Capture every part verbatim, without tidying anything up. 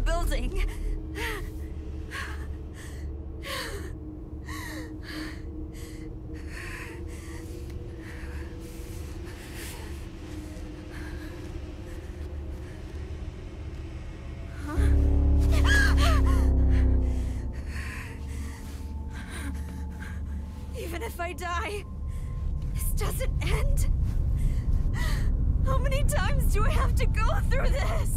building. Even if I die, this doesn't end. How many times do I have to go through this?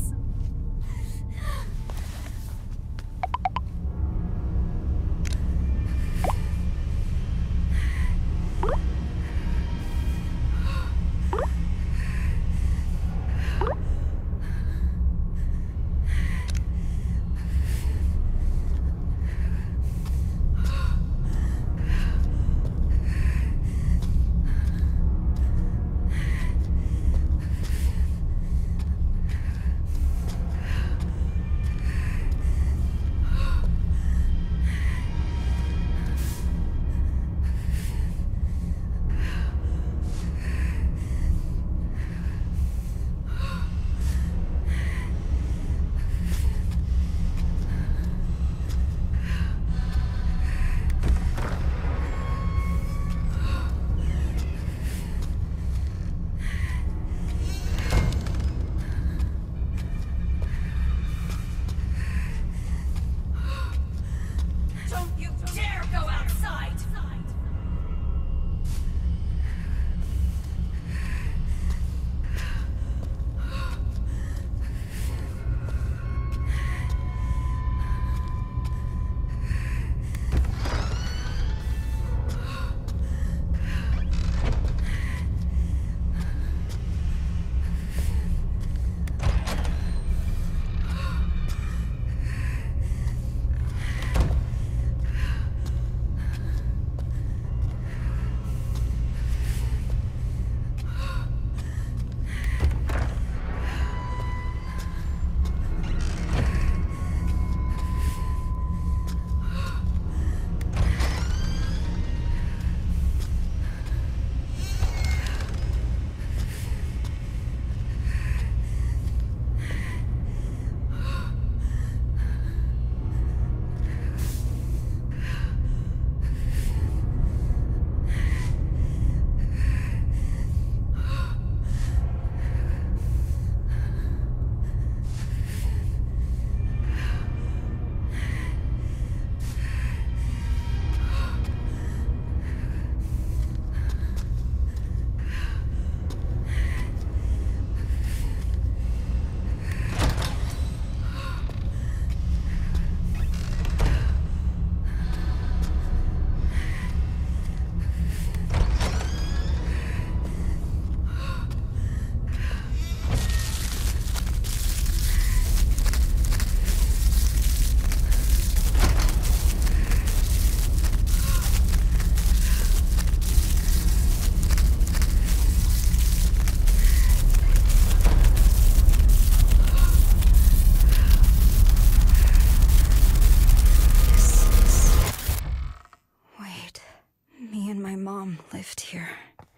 Lived here.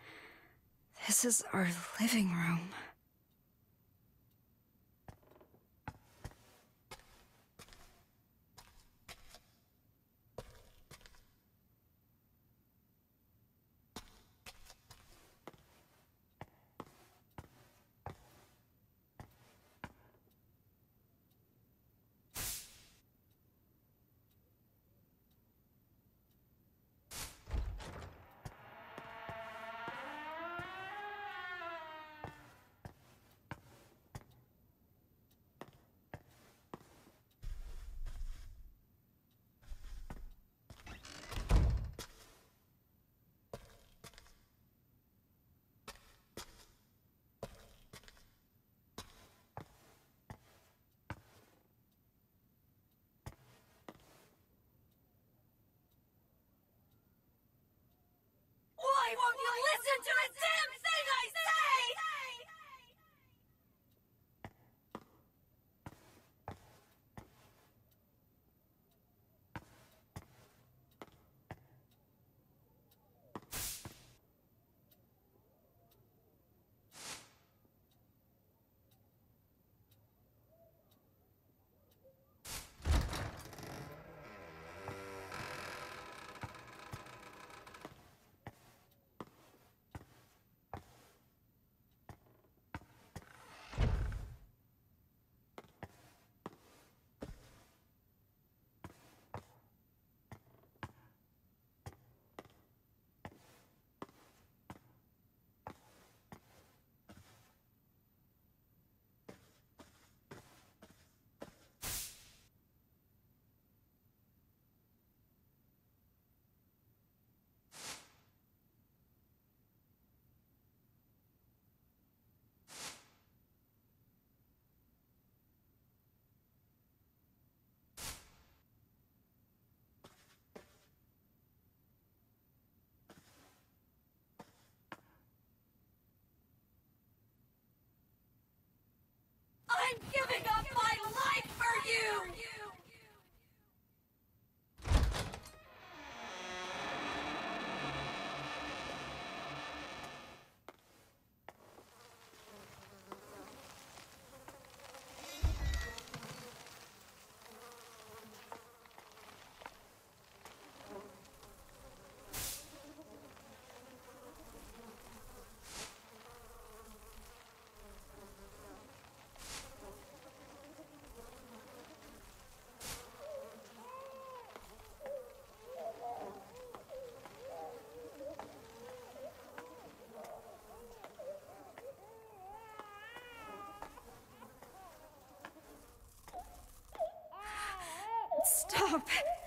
This is our living room. Why won't you listen to a damn thing I say? I'm giving up my life for you! Stop.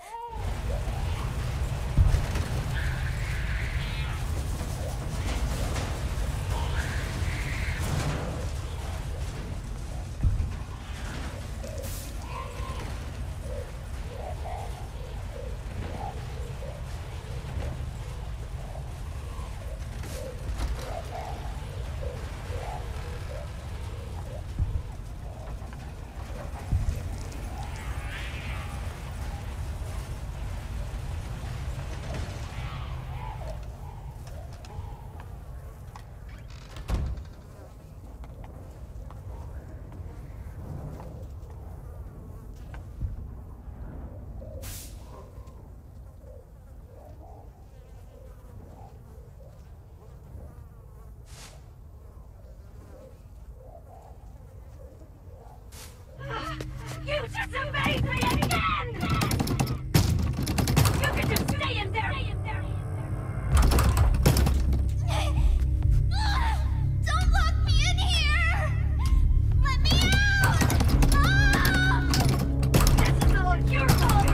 You disobeyed me again! You can just stay in there! Don't lock me in here! Let me out! Mom! This is all your fault!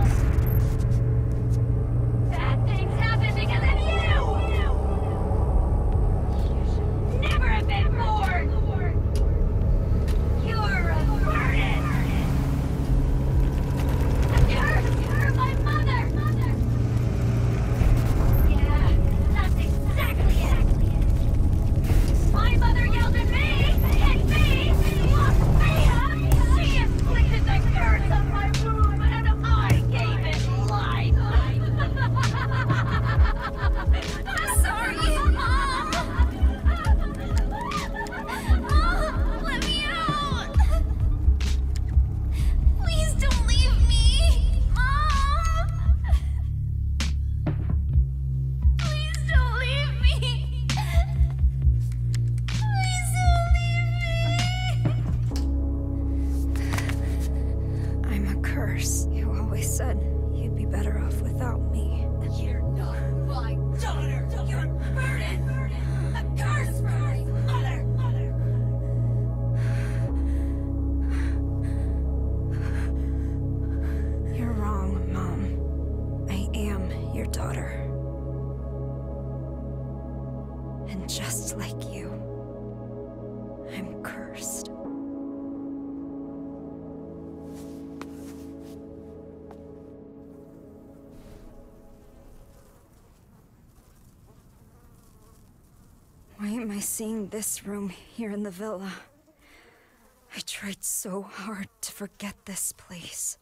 Bad things happen because of you! You should never have been born! You're a burden! A curse for my mother! Yeah, that's exactly it! My mother yelled at me, hit me, locked me up! She inflicted the curse on my room, and I gave it life! I'm sorry, Mom! Mom, let me out! Please don't leave me! Mom! Please don't leave me! Please don't leave me! I'm a curse. You always said you'd be better off without me. You're not my daughter! You're a burden! A curse for my mother! You're wrong, Mom. I am your daughter. And just like you, I'm cursed. Why am I seeing this room here in the villa? I tried so hard to forget this place.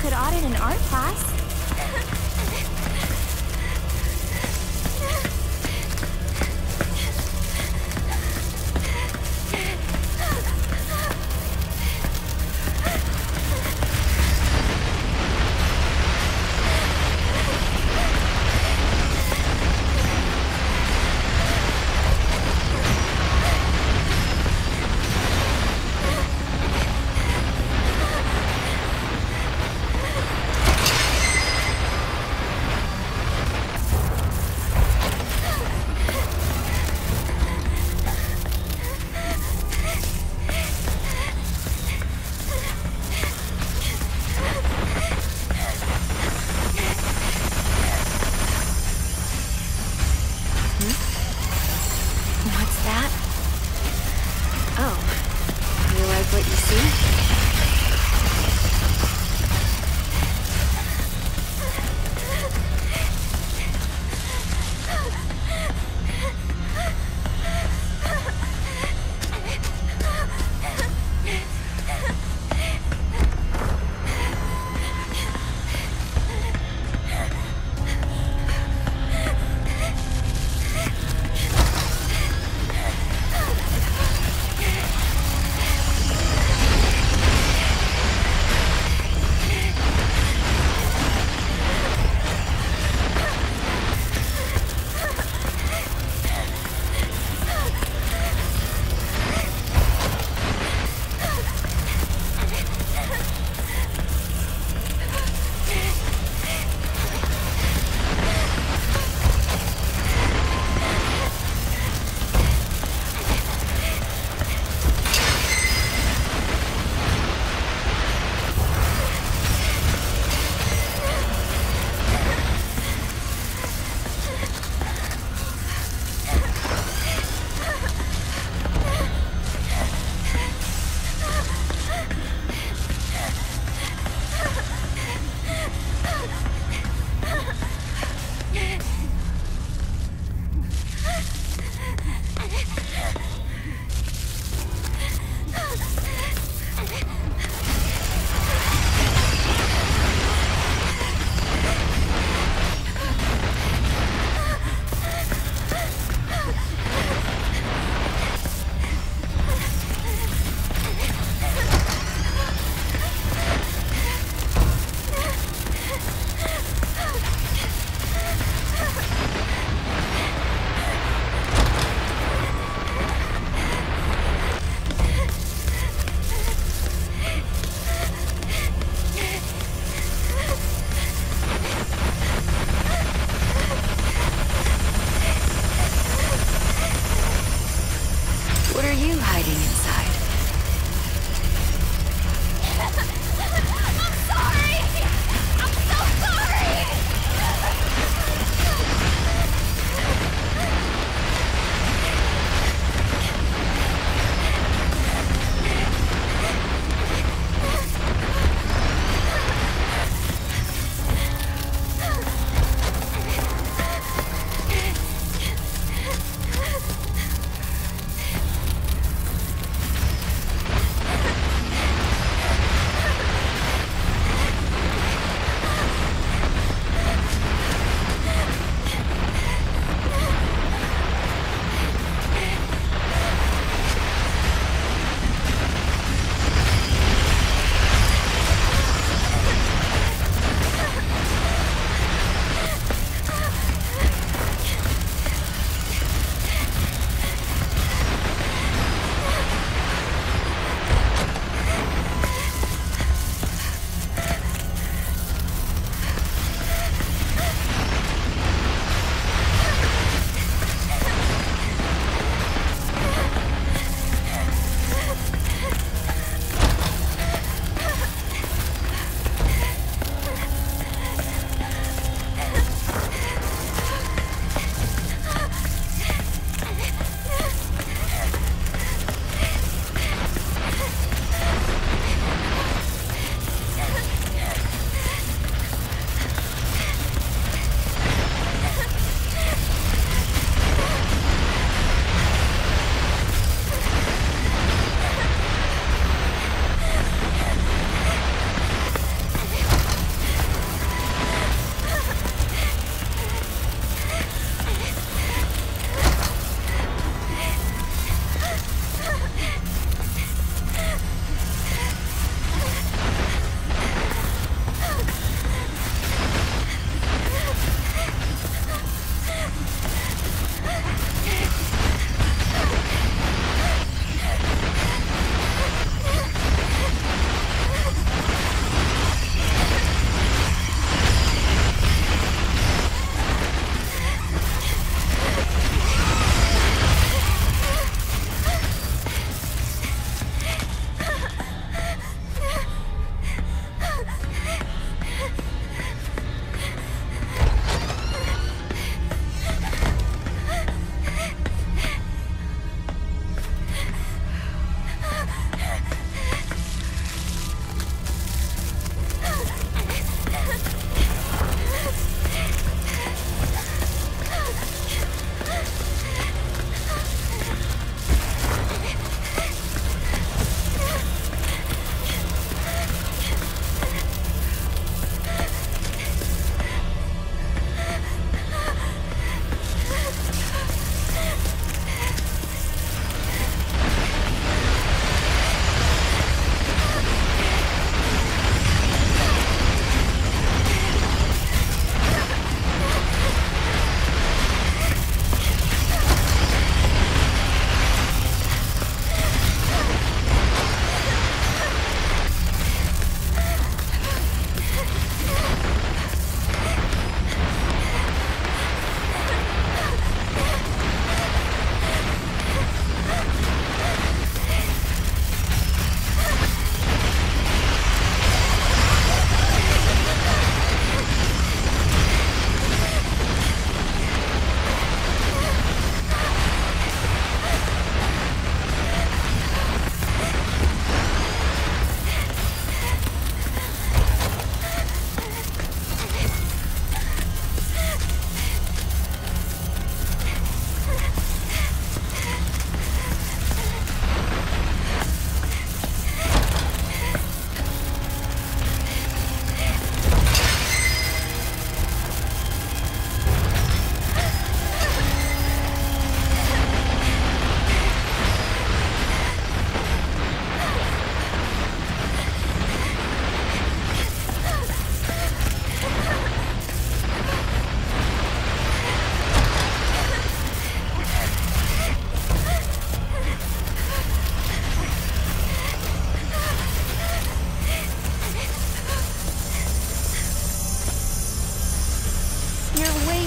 could audit an art class.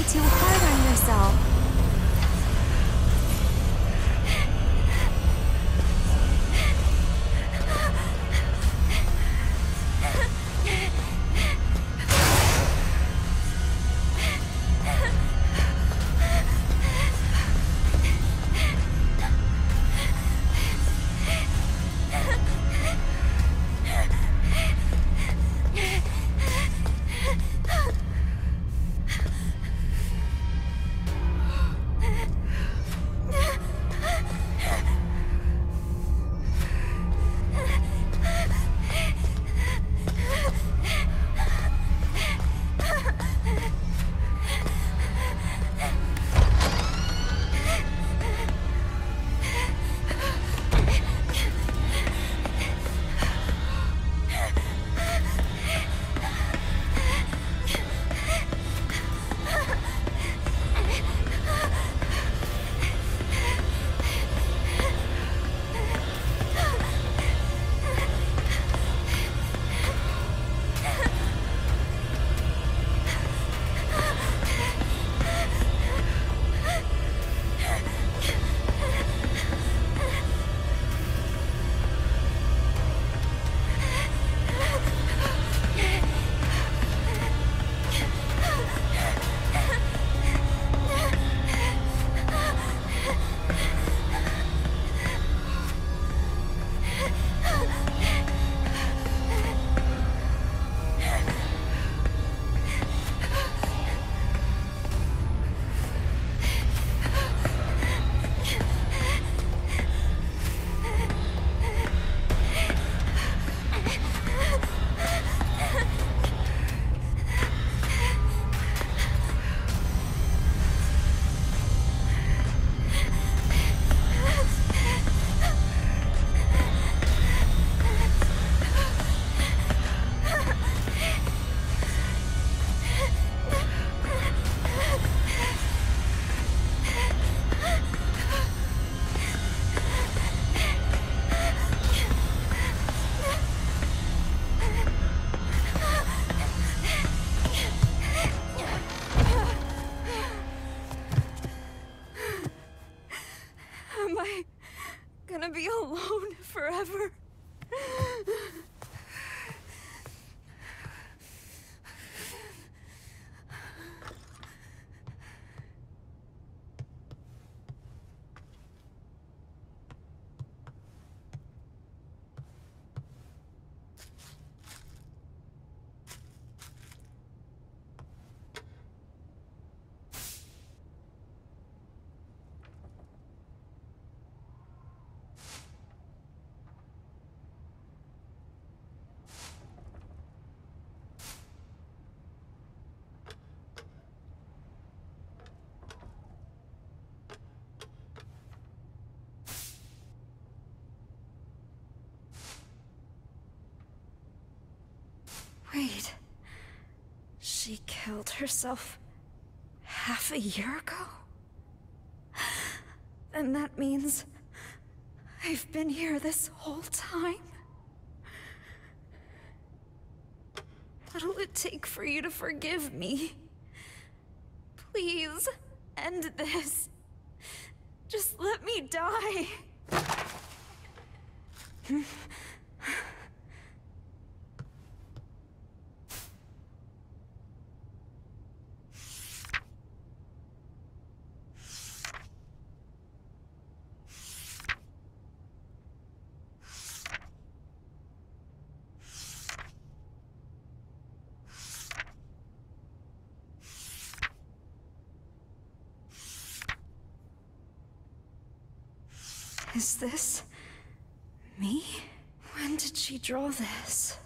too hard on yourself. Be alone forever. Wait, she killed herself half a year ago? Then that means I've been here this whole time? What'll it take for you to forgive me? Please, end this. Just let me die. Is this me? When did she draw this?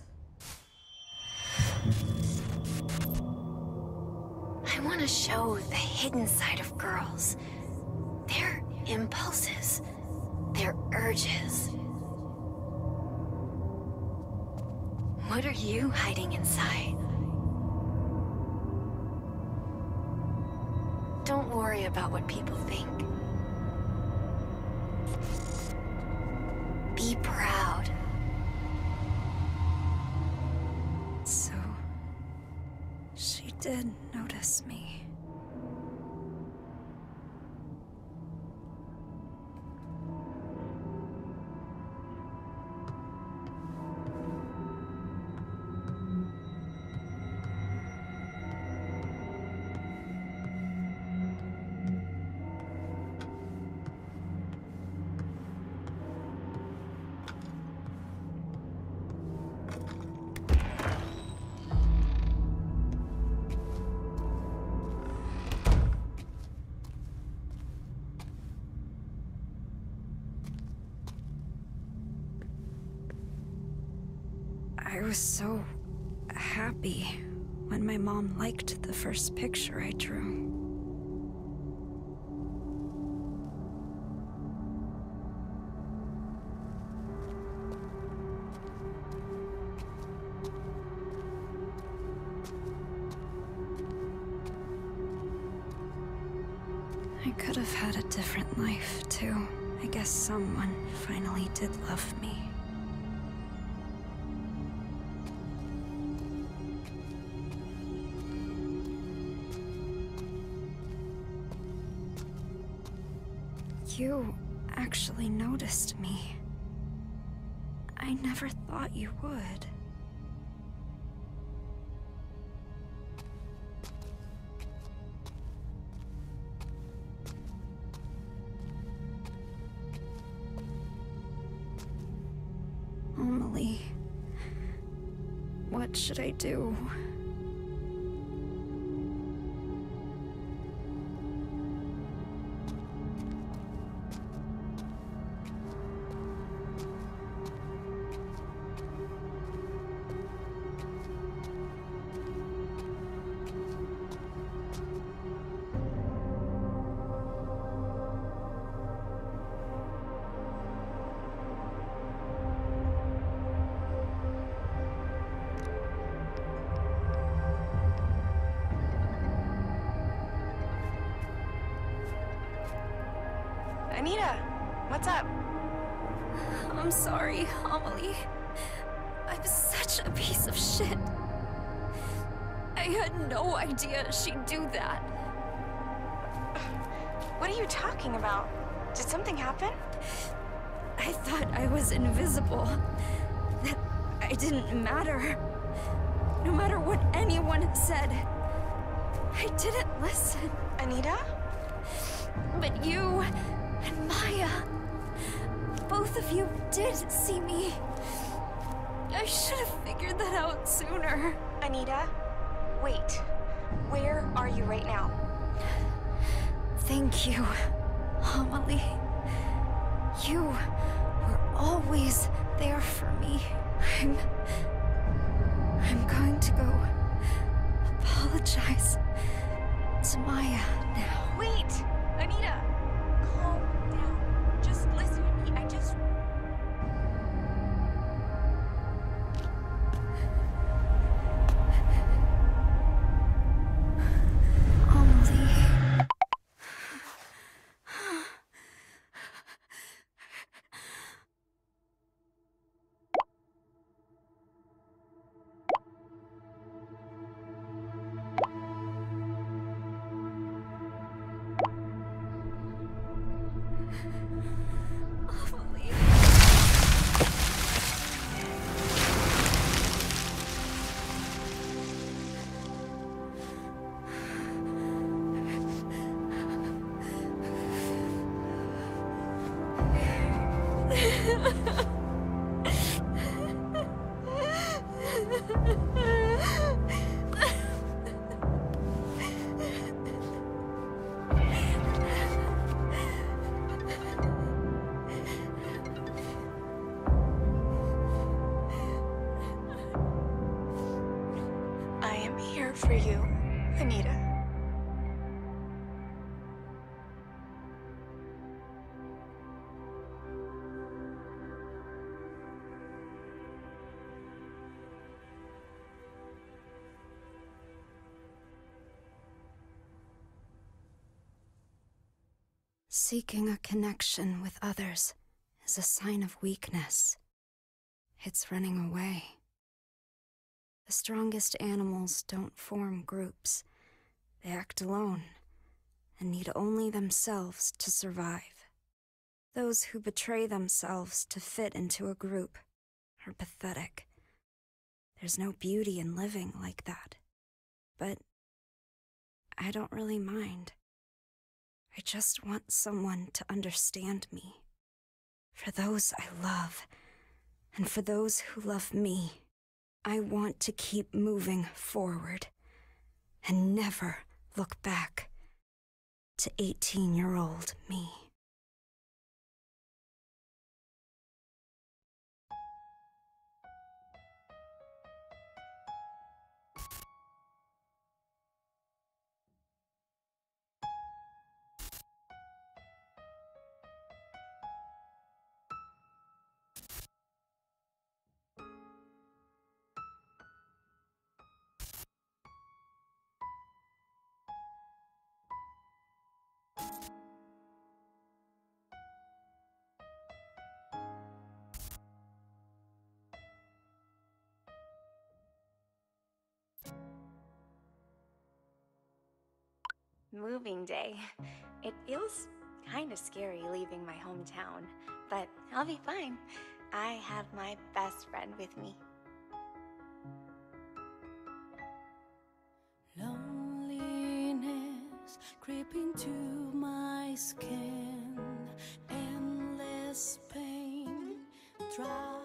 I want to show the hidden side of girls. Their impulses, their urges. What are you hiding inside? Don't worry about what people think. Be proud. So, she did notice me. was so happy when my mom liked the first picture I drew. I could have had a different life, too. I guess someone finally did love me. You actually noticed me. I never thought you would. Emily, what should I do? Anita, what's up? I'm sorry, Emily. I'm such a piece of shit. I had no idea she'd do that. What are you talking about? Did something happen? I thought I was invisible. That I didn't matter. No matter what anyone said. I didn't listen. Anita? But you and Maya, both of you did see me. I should have figured that out sooner. Anita, wait. Where are you right now? Thank you, Emily. You were always there for me. I'm... I'm going to go apologize to Maya now. Wait! Anita! Calm down. Just listen to me. I just... Emily... I am here for you, Anita. Seeking a connection with others is a sign of weakness. It's running away. The strongest animals don't form groups. They act alone and need only themselves to survive. Those who betray themselves to fit into a group are pathetic. There's no beauty in living like that. But I don't really mind. I just want someone to understand me. For those I love, and for those who love me, I want to keep moving forward and never look back to eighteen-year-old me. moving day. It feels kind of scary leaving my hometown, but I'll be fine. I have my best friend with me. Loneliness creeping to my skin, endless pain. Try